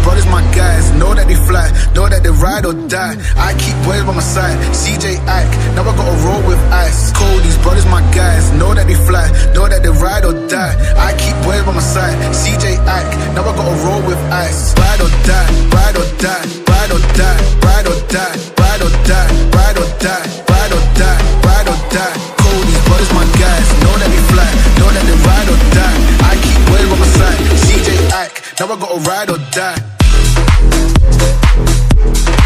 brothers my guys, know that they fly, know that they ride or die. I keep boys by my side, CJ Ike, now I gotta roll with ice. Cold, these brothers my guys, know that they fly, know that they ride or die. I keep boys by my side, CJ Ike, now I gotta roll with ice. Ride or die, ride or die, ride or die, ride or die, ride or die, ride or die, ride or die, ride or die. Cold, these brothers my guys, know that they fly, know that they ride or die. I keep boys by my side, CJ Ike, now I gotta ride or die.